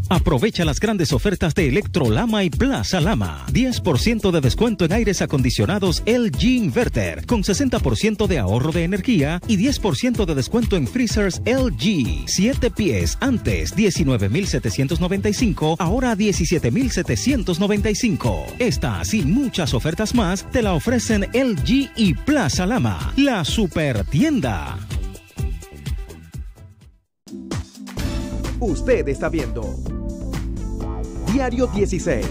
Aprovecha las grandes ofertas de Electrolama y Plaza Lama. 10% de descuento en aires acondicionados LG Inverter, con 60% de ahorro de energía y 10% de descuento en freezers LG. 7 pies, antes 19,795, ahora 17,795. Estas y muchas ofertas más te la ofrecen LG y Plaza Lama, la super tienda. Usted está viendo Diario 16.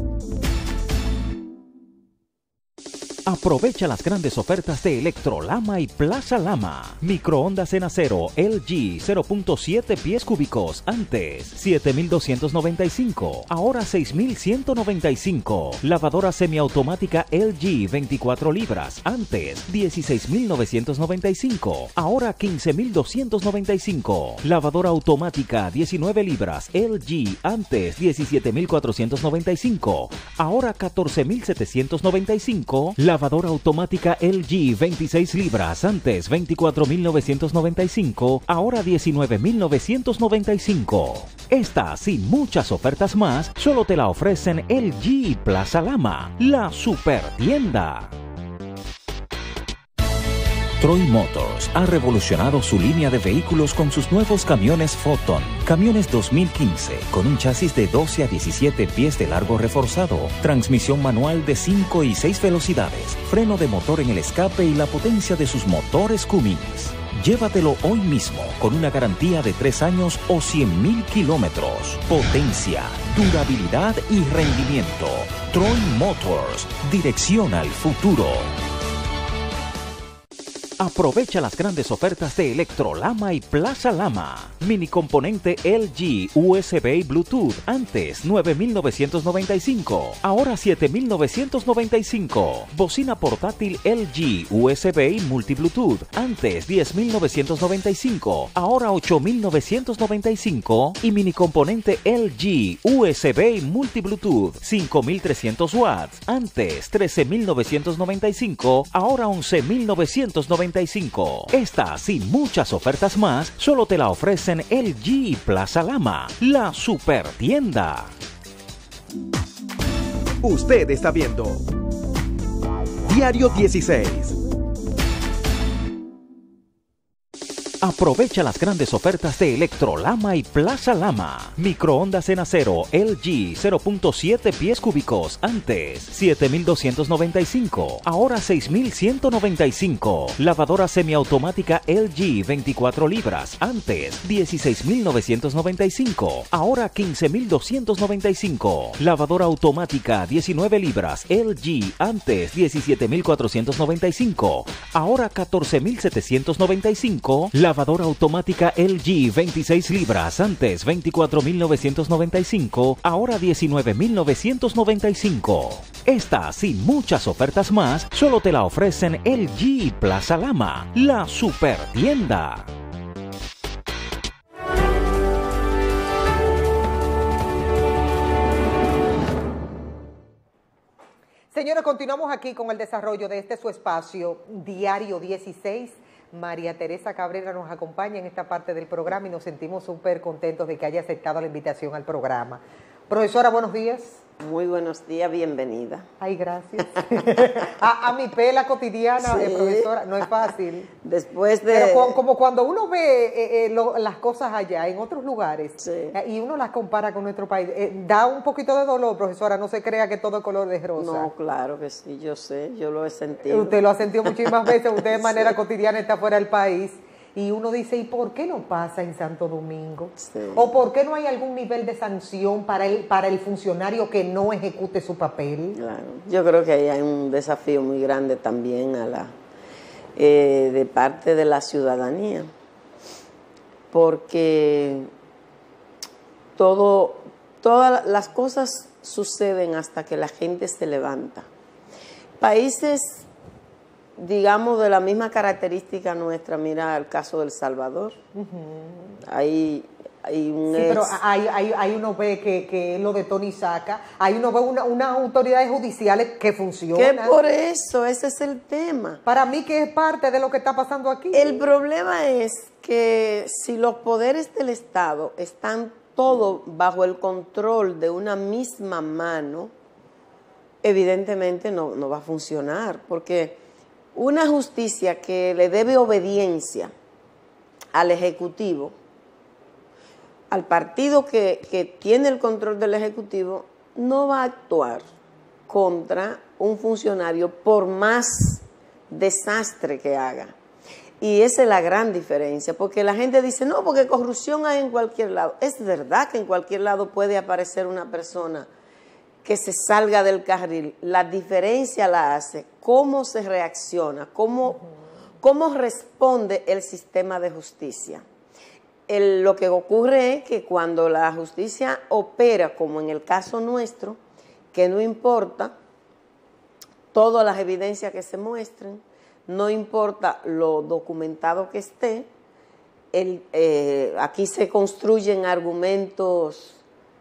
Aprovecha las grandes ofertas de Electrolama y Plaza Lama. Microondas en acero LG 0.7 pies cúbicos, antes 7,295, ahora 6,195. Lavadora semiautomática LG 24 libras, antes 16,995, ahora 15,295. Lavadora automática 19 libras LG, antes 17,495, ahora 14,795. Lavadora automática LG 26 libras, antes 24,995, ahora 19,995. Estas y muchas ofertas más solo te la ofrecen LG Plaza Lama, la super tienda. Troy Motors ha revolucionado su línea de vehículos con sus nuevos camiones Photon. Camiones 2015 con un chasis de 12 a 17 pies de largo reforzado, transmisión manual de 5 y 6 velocidades, freno de motor en el escape y la potencia de sus motores Cummins. Llévatelo hoy mismo con una garantía de 3 años o 100,000 kilómetros. Potencia, durabilidad y rendimiento. Troy Motors, dirección al futuro. Aprovecha las grandes ofertas de Electrolama y Plaza Lama. Mini componente LG USB y Bluetooth, antes 9,995, ahora 7,995. Bocina portátil LG USB y multi Bluetooth, antes 10,995, ahora 8,995. Y mini componente LG USB y multi Bluetooth 5,300 watts, antes 13,995, ahora 11,995. Estas y muchas ofertas más solo te la ofrecen LG Plaza Lama, la super tienda. Usted está viendo Diario 16. Aprovecha las grandes ofertas de Electrolama y Plaza Lama. Microondas en acero LG 0.7 pies cúbicos, antes 7,295, ahora 6,195. Lavadora semiautomática LG 24 libras, antes 16,995, ahora 15,295. Lavadora automática 19 libras LG, antes 17,495, ahora 14,795. Lavadora automática LG 26 libras, antes 24,995, ahora 19,995. Estas y muchas ofertas más solo te la ofrecen LG Plaza Lama, la super tienda. Señores, continuamos aquí con el desarrollo de este su espacio, Diario 16. María Teresa Cabrera nos acompaña en esta parte del programa y nos sentimos súper contentos de que haya aceptado la invitación al programa. Profesora, buenos días. Muy buenos días, bienvenida. Ay, gracias. a mi pela cotidiana, sí. Profesora, no es fácil. Después de... Pero como cuando uno ve las cosas allá, en otros lugares, sí. Y uno las compara con nuestro país, da un poquito de dolor, profesora, no se crea que todo es color de rosa. No, claro que sí, yo sé, yo lo he sentido. Usted lo ha sentido muchísimas veces, usted de manera cotidiana está fuera del país. Y uno dice, ¿y por qué no pasa en Santo Domingo? Sí. ¿O por qué no hay algún nivel de sanción para el funcionario que no ejecute su papel? Claro, yo creo que ahí hay un desafío muy grande también de parte de la ciudadanía, porque todas las cosas suceden hasta que la gente se levanta. Países, digamos, de la misma característica nuestra, mira el caso de El Salvador. Hay un sí, pero ahí uno ve que lo de Tony Saca, ahí uno ve unas autoridades judiciales que funcionan. Que por eso, ese es el tema. Para mí que es parte de lo que está pasando aquí. El problema es que si los poderes del Estado están todo bajo el control de una misma mano, evidentemente no va a funcionar, porque una justicia que le debe obediencia al Ejecutivo, al partido que tiene el control del Ejecutivo, no va a actuar contra un funcionario por más desastre que haga. Y esa es la gran diferencia, porque la gente dice, no, porque corrupción hay en cualquier lado. Es verdad que en cualquier lado puede aparecer una persona que se salga del carril. La diferencia la hace cómo se reacciona, cómo responde el sistema de justicia. Lo que ocurre es que cuando la justicia opera, como en el caso nuestro, que no importa todas las evidencias que se muestren, no importa lo documentado que esté, aquí se construyen argumentos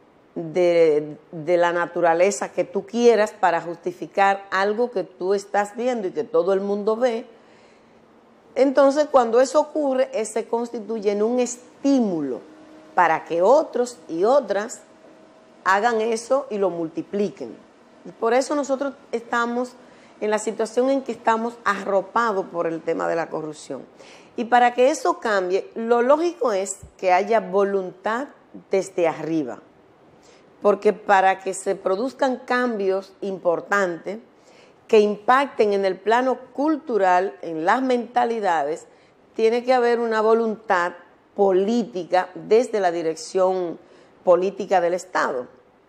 de la naturaleza que tú quieras para justificar algo que tú estás viendo y que todo el mundo ve. Entonces, cuando eso ocurre, se constituye en un estímulo para que otros y otras hagan eso y lo multipliquen. Y por eso nosotros estamos en la situación en que estamos arropados por el tema de la corrupción. Y para que eso cambie, lo lógico es que haya voluntad desde arriba. Porque para que se produzcan cambios importantes que impacten en el plano cultural, en las mentalidades, tiene que haber una voluntad política desde la dirección política del Estado.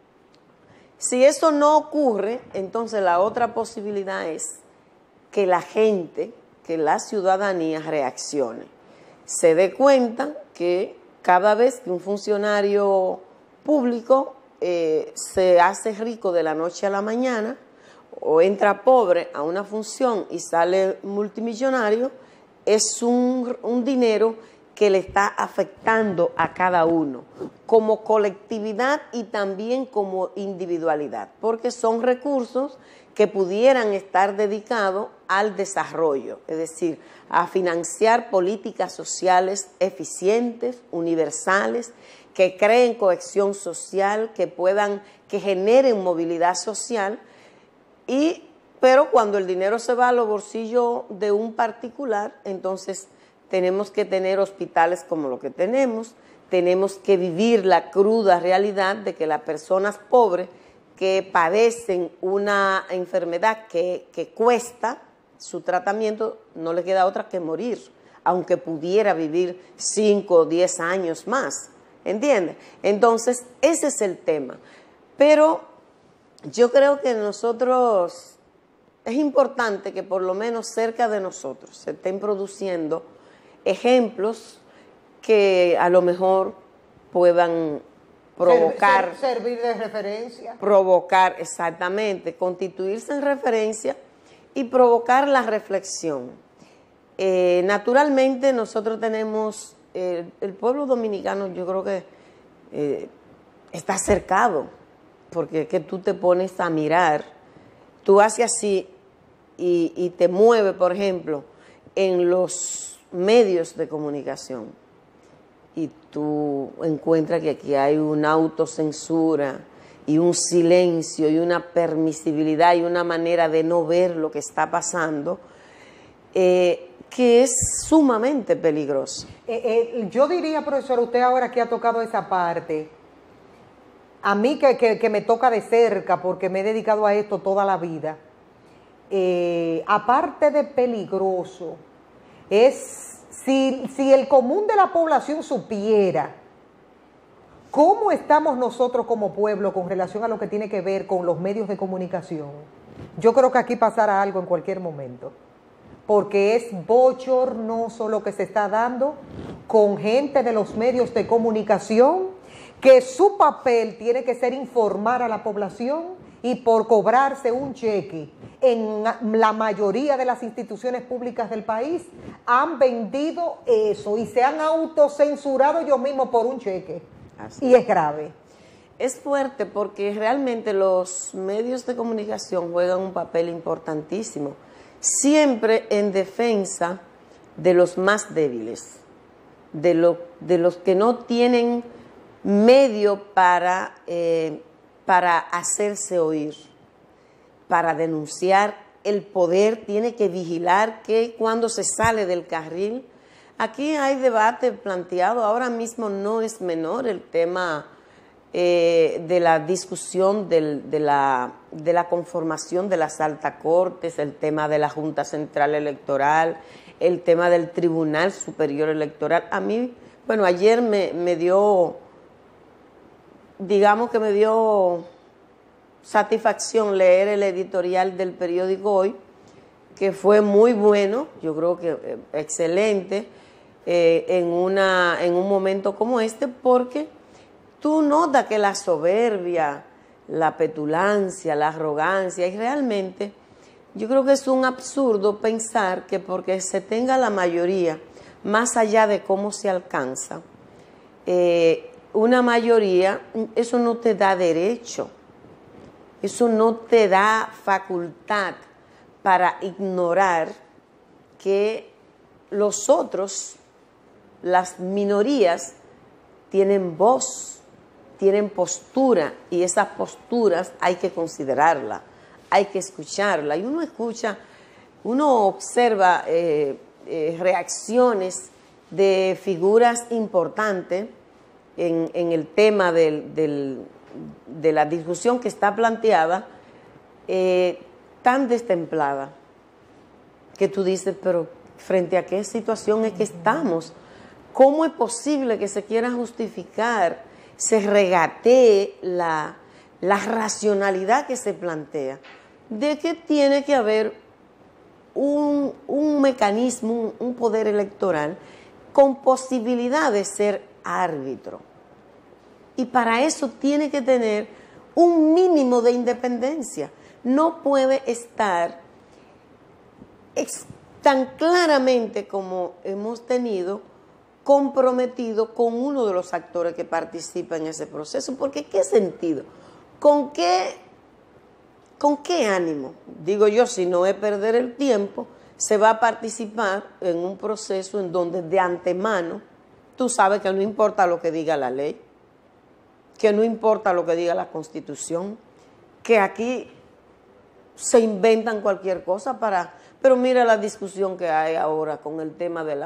Si eso no ocurre, entonces la otra posibilidad es que la gente, que la ciudadanía reaccione, se dé cuenta que cada vez que un funcionario público se hace rico de la noche a la mañana o entra pobre a una función y sale multimillonario, es un dinero que le está afectando a cada uno, como colectividad y también como individualidad, porque son recursos que pudieran estar dedicados al desarrollo, es decir, a financiar políticas sociales eficientes, universales, que creen cohesión social, que generen movilidad social, pero cuando el dinero se va a los bolsillos de un particular, entonces tenemos que tener hospitales como lo que tenemos que vivir la cruda realidad de que las personas pobres que padecen una enfermedad que cuesta su tratamiento, no le queda otra que morir, aunque pudiera vivir 5 o 10 años más, ¿entiendes? Entonces, ese es el tema. Pero yo creo que nosotros, es importante que por lo menos cerca de nosotros se estén produciendo ejemplos que a lo mejor puedan provocar... Servir de referencia. Provocar, exactamente, constituirse en referencia y provocar la reflexión. Naturalmente nosotros tenemos, el pueblo dominicano yo creo que está cercado, porque es que tú te pones a mirar, tú haces así y te mueve, por ejemplo, en los medios de comunicación y tú encuentras que aquí hay una autocensura y un silencio y una permisibilidad y una manera de no ver lo que está pasando que es sumamente peligroso. Yo diría, profesor, usted ahora que ha tocado esa parte, a mí que me toca de cerca porque me he dedicado a esto toda la vida, aparte de peligroso, es si el común de la población supiera cómo estamos nosotros como pueblo con relación a lo que tiene que ver con los medios de comunicación, yo creo que aquí pasará algo en cualquier momento, porque es bochornoso lo que se está dando con gente de los medios de comunicación, que su papel tiene que ser informar a la población y por cobrarse un cheque en la mayoría de las instituciones públicas del país han vendido eso y se han autocensurado ellos mismos por un cheque. Así. Y es grave. Es fuerte porque realmente los medios de comunicación juegan un papel importantísimo, siempre en defensa de los más débiles, de los que no tienen medio para hacerse oír, para denunciar. El poder tiene que vigilar que cuando se sale del carril. Aquí hay debate planteado, ahora mismo no es menor el tema de la discusión de la conformación de las altas cortes, el tema de la Junta Central Electoral, el tema del Tribunal Superior Electoral. A mí, bueno, ayer me dio, digamos que me dio satisfacción leer el editorial del periódico Hoy, que fue muy bueno, yo creo que excelente, en un momento como este, porque tú notas que la soberbia, la petulancia, la arrogancia, y realmente yo creo que es un absurdo pensar que porque se tenga la mayoría, más allá de cómo se alcanza, una mayoría, eso no te da derecho, eso no te da facultad para ignorar que los otros, las minorías, tienen voz, tienen postura, y esas posturas hay que considerarlas, hay que escucharlas. Y uno observa reacciones de figuras importantes en el tema de la discusión que está planteada, tan destemplada, que tú dices, pero ¿frente a qué situación es que estamos? ¿Cómo es posible que se quiera justificar, se regatee la racionalidad que se plantea de que tiene que haber un mecanismo, un poder electoral con posibilidad de ser árbitro? Y para eso tiene que tener un mínimo de independencia. No puede estar tan claramente como hemos tenido comprometido con uno de los actores que participa en ese proceso. Porque ¿qué sentido? ¿Con qué ánimo? Digo yo, si no es perder el tiempo, se va a participar en un proceso en donde de antemano tú sabes que no importa lo que diga la ley, que no importa lo que diga la Constitución, que aquí se inventan cualquier cosa para... Pero mira la discusión que hay ahora con el tema de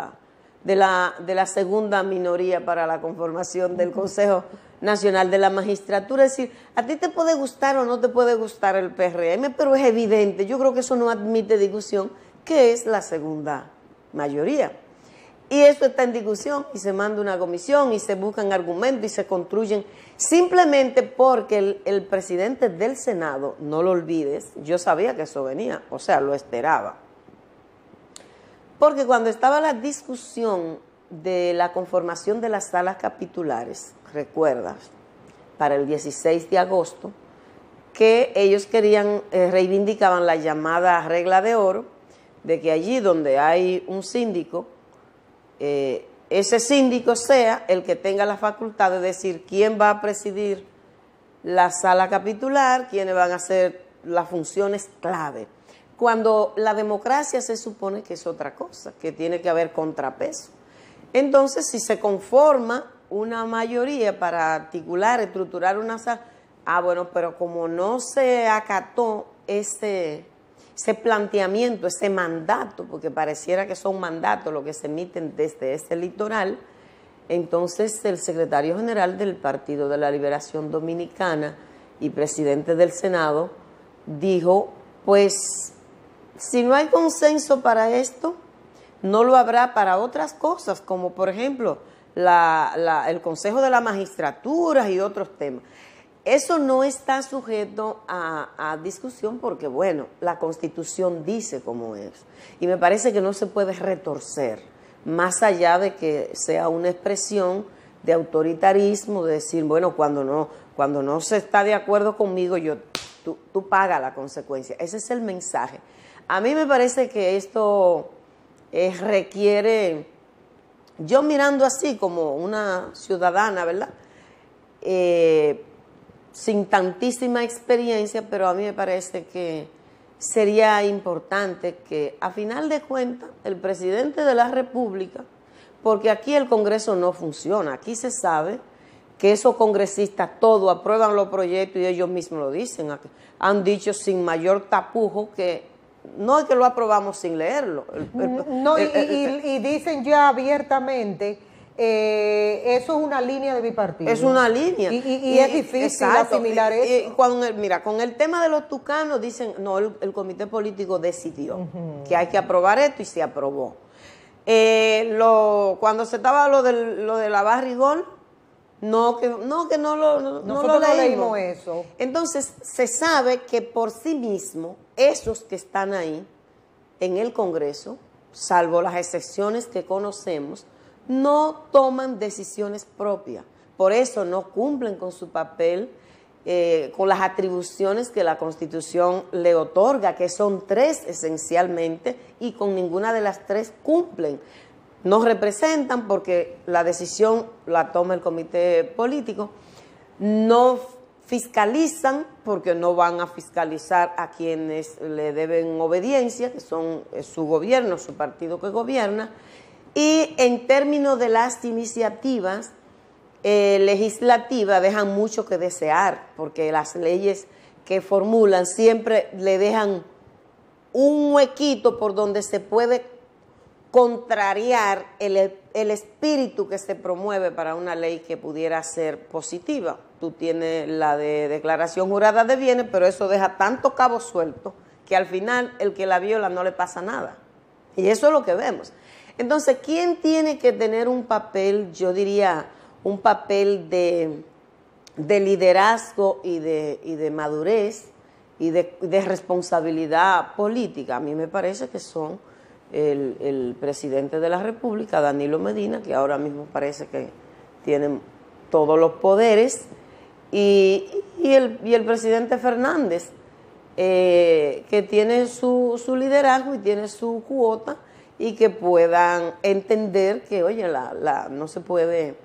la segunda minoría para la conformación del Consejo Nacional de la Magistratura. Es decir, a ti te puede gustar o no te puede gustar el PRM, pero es evidente, yo creo que eso no admite discusión, que es la segunda mayoría. Y eso está en discusión y se manda una comisión y se buscan argumentos y se construyen simplemente porque el presidente del Senado, no lo olvides, yo sabía que eso venía, o sea, lo esperaba. Porque cuando estaba la discusión de la conformación de las salas capitulares, recuerdas, para el 16 de agosto, que ellos reivindicaban la llamada regla de oro, de que allí donde hay un síndico, ese síndico sea el que tenga la facultad de decir quién va a presidir la sala capitular, quiénes van a hacer las funciones clave. Cuando la democracia se supone que es otra cosa, que tiene que haber contrapeso. Entonces, si se conforma una mayoría para articular, estructurar una sala, bueno, pero como no se acató ese planteamiento, ese mandato, porque pareciera que son mandatos los que se emiten desde ese litoral, entonces el secretario general del Partido de la Liberación Dominicana y presidente del Senado dijo, pues si no hay consenso para esto, no lo habrá para otras cosas, como por ejemplo el Consejo de la Magistratura y otros temas. Eso no está sujeto a discusión porque, bueno, la Constitución dice cómo es. Y me parece que no se puede retorcer, más allá de que sea una expresión de autoritarismo, de decir, bueno, cuando no se está de acuerdo conmigo, tú pagas la consecuencia. Ese es el mensaje. A mí me parece que esto requiere, yo mirando así como una ciudadana, ¿verdad?, sin tantísima experiencia, pero a mí me parece que sería importante que, a final de cuentas, el presidente de la República, porque aquí el Congreso no funciona, aquí se sabe que esos congresistas todos aprueban los proyectos y ellos mismos lo dicen. Han dicho sin mayor tapujo que no es que lo aprobamos sin leerlo. Y dicen ya abiertamente, eso es una línea de bipartido. Es una línea. Y es difícil asimilar eso. Mira, con el tema de los tucanos dicen, no, el comité político decidió que hay que aprobar esto y se aprobó. Cuando se estaba lo de la Barrigol, no lo leímos eso. Entonces, se sabe que por sí mismo, esos que están ahí en el Congreso, salvo las excepciones que conocemos, no toman decisiones propias. Por eso no cumplen con su papel, con las atribuciones que la Constitución le otorga, que son 3 esencialmente, y con ninguna de las 3 cumplen. No representan porque la decisión la toma el comité político, no fiscalizan porque no van a fiscalizar a quienes le deben obediencia, que son su gobierno, su partido que gobierna, y en términos de las iniciativas legislativas dejan mucho que desear, porque las leyes que formulan siempre le dejan un huequito por donde se puede contrariar el espíritu que se promueve para una ley que pudiera ser positiva. Tú tienes la de declaración jurada de bienes, pero eso deja tanto cabo suelto que al final el que la viola no le pasa nada. Y eso es lo que vemos. Entonces, ¿quién tiene que tener un papel, yo diría, un papel de liderazgo y de madurez y de responsabilidad política? A mí me parece que son el presidente de la República, Danilo Medina, que ahora mismo parece que tiene todos los poderes, y el presidente Fernández, que tiene su liderazgo y tiene su cuota, y que puedan entender que, oye, no se puede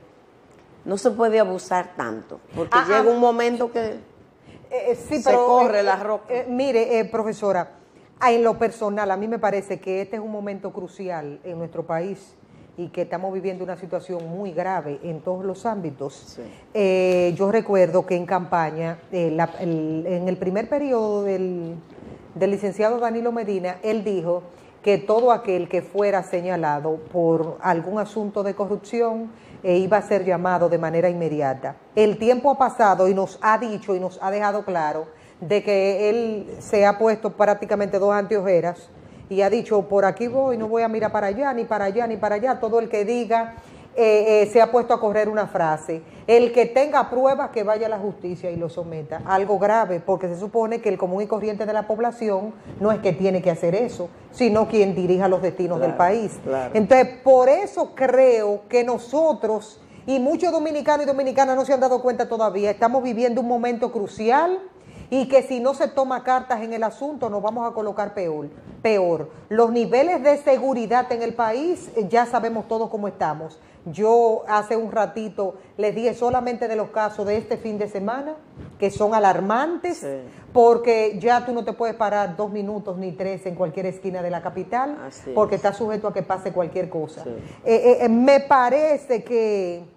abusar tanto, porque llega un momento que se corre la roca. Mire, profesora, en lo personal, a mí me parece que este es un momento crucial en nuestro país y que estamos viviendo una situación muy grave en todos los ámbitos. Sí. Yo recuerdo que en campaña, en el primer periodo del licenciado Danilo Medina, él dijo que todo aquel que fuera señalado por algún asunto de corrupción iba a ser llamado de manera inmediata. El tiempo ha pasado y nos ha dicho y nos ha dejado claro de que él se ha puesto prácticamente 2 anteojeras y ha dicho, por aquí voy, no voy a mirar para allá, ni para allá, ni para allá. Todo el que diga, se ha puesto a correr una frase. El que tenga pruebas, que vaya a la justicia y lo someta. Algo grave, porque se supone que el común y corriente de la población no es que tiene que hacer eso, sino quien dirija los destinos del país. Claro. Entonces, por eso creo que nosotros, y muchos dominicanos y dominicanas no se han dado cuenta todavía, estamos viviendo un momento crucial, y que si no se toma cartas en el asunto nos vamos a colocar peor. Los niveles de seguridad en el país, ya sabemos todos cómo estamos. Yo hace un ratito les dije solamente de los casos de este fin de semana, que son alarmantes, sí, porque ya tú no te puedes parar 2 minutos ni 3 en cualquier esquina de la capital, porque estás sujeto a que pase cualquier cosa. Sí. Me parece que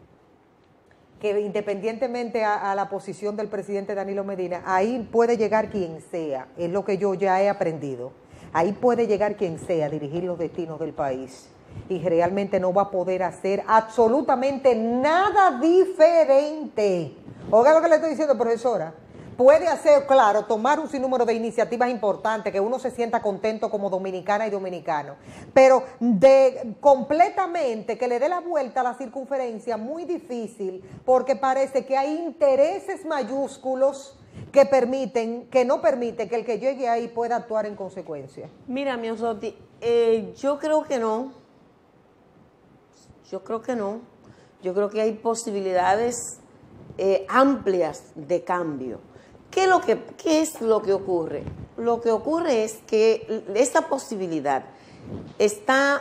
independientemente a la posición del presidente Danilo Medina, ahí puede llegar quien sea, es lo que yo ya he aprendido. Ahí puede llegar quien sea a dirigir los destinos del país y realmente no va a poder hacer absolutamente nada diferente. Oiga lo que le estoy diciendo, profesora. Puede hacer, claro, tomar un sinnúmero de iniciativas importantes, que uno se sienta contento como dominicana y dominicano, pero completamente que le dé la vuelta a la circunferencia, muy difícil, porque parece que hay intereses mayúsculos que no permiten que el que llegue ahí pueda actuar en consecuencia. Mira, Miosotti, yo creo que no. Yo creo que hay posibilidades amplias de cambio. ¿Qué es lo que ocurre? Lo que ocurre es que esa posibilidad está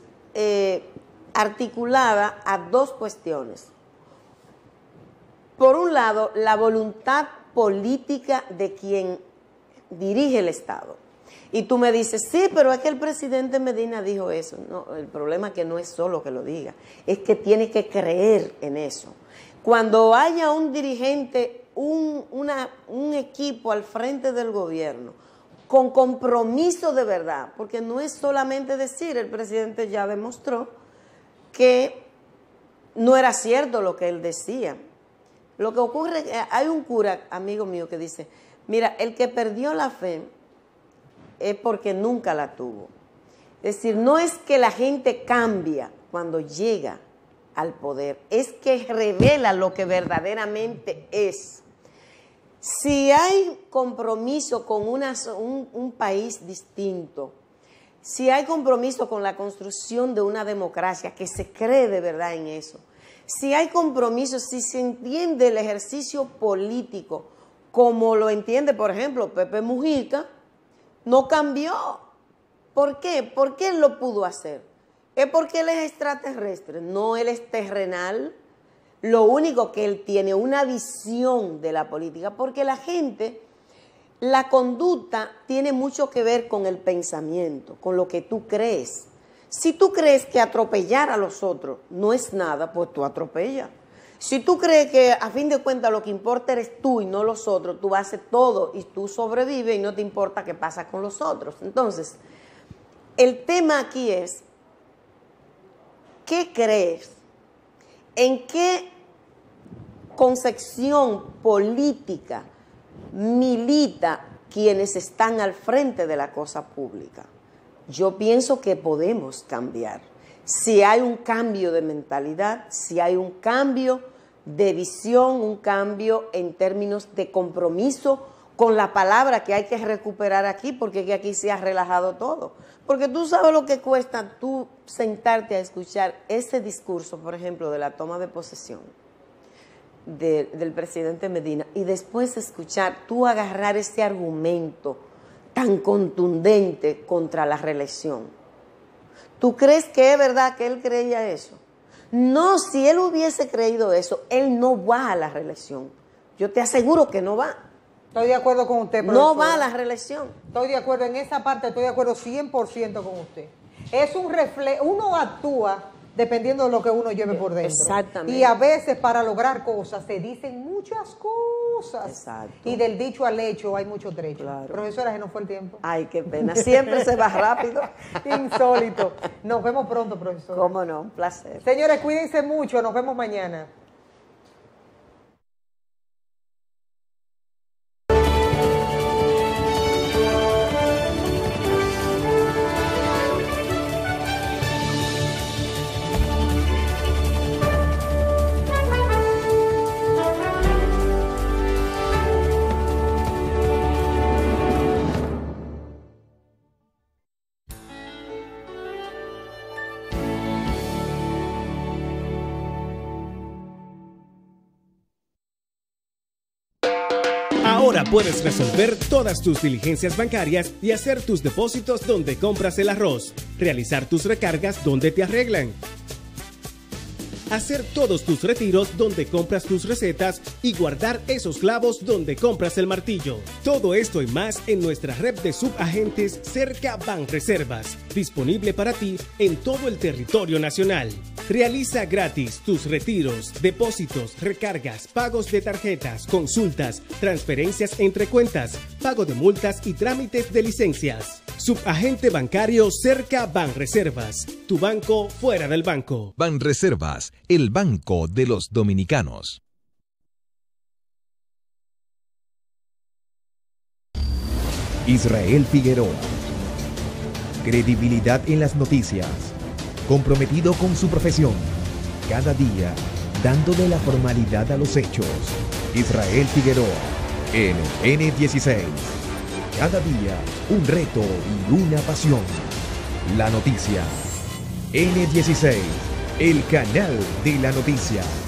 articulada a 2 cuestiones. Por un lado, la voluntad política de quien dirige el Estado. Y tú me dices, sí, pero es que el presidente Medina dijo eso. No, el problema es que no es solo que lo diga, es que tiene que creer en eso. Cuando haya un dirigente, un equipo al frente del gobierno, con compromiso de verdad, porque no es solamente decir, el presidente ya demostró que no era cierto lo que él decía. Lo que ocurre es que hay un cura, amigo mío, que dice, mira, el que perdió la fe es porque nunca la tuvo. Es decir, no es que la gente cambia cuando llega al poder, es que revela lo que verdaderamente es. Si hay compromiso con un país distinto, si hay compromiso con la construcción de una democracia, que se cree de verdad en eso, si hay compromiso, si se entiende el ejercicio político como lo entiende, por ejemplo, Pepe Mujica, no cambió. ¿Por qué? ¿Por qué él lo pudo hacer? Es porque él es extraterrestre, no él es terrenal. Lo único que él tiene, una visión de la política, porque la gente, la conducta tiene mucho que ver con el pensamiento, con lo que tú crees. Si tú crees que atropellar a los otros no es nada, pues tú atropellas. Si tú crees que a fin de cuentas lo que importa eres tú y no los otros, tú haces todo y tú sobrevives y no te importa qué pasa con los otros. Entonces, el tema aquí es, ¿qué crees? ¿En qué concepción política milita quienes están al frente de la cosa pública? Yo pienso que podemos cambiar. Si hay un cambio de mentalidad, si hay un cambio de visión, un cambio en términos de compromiso con la palabra que hay que recuperar aquí, porque aquí se ha relajado todo. Porque tú sabes lo que cuesta tú sentarte a escuchar ese discurso, por ejemplo, de la toma de posesión del presidente Medina, y después escuchar, tú agarrar ese argumento tan contundente contra la reelección. ¿Tú crees que es verdad que él creía eso? No, si él hubiese creído eso, él no va a la reelección. Yo te aseguro que no va. Estoy de acuerdo con usted, profesor. No va a la reelección. Estoy de acuerdo en esa parte, estoy de acuerdo 100% con usted. Es un reflejo, uno actúa dependiendo de lo que uno lleve por dentro. Exactamente. Y a veces para lograr cosas se dicen muchas cosas. Exacto. Y del dicho al hecho hay mucho trecho. Claro. Profesora, se nos fue el tiempo. Ay, qué pena. Siempre se va rápido. Insólito. Nos vemos pronto, profesor. Cómo no, un placer. Señores, cuídense mucho. Nos vemos mañana. Ahora puedes resolver todas tus diligencias bancarias y hacer tus depósitos donde compras el arroz, realizar tus recargas donde te arreglan, hacer todos tus retiros donde compras tus recetas y guardar esos clavos donde compras el martillo. Todo esto y más en nuestra red de subagentes Cerca Banreservas, disponible para ti en todo el territorio nacional. Realiza gratis tus retiros, depósitos, recargas, pagos de tarjetas, consultas, transferencias entre cuentas, pago de multas y trámites de licencias. Subagente bancario Cerca Banreservas, tu banco fuera del banco. Banreservas, el banco de los dominicanos. Israel Figueroa. Credibilidad en las noticias. Comprometido con su profesión. Cada día, dándole la formalidad a los hechos. Israel Figueroa, en N16. Cada día, un reto y una pasión. La noticia. N16, el canal de la noticia.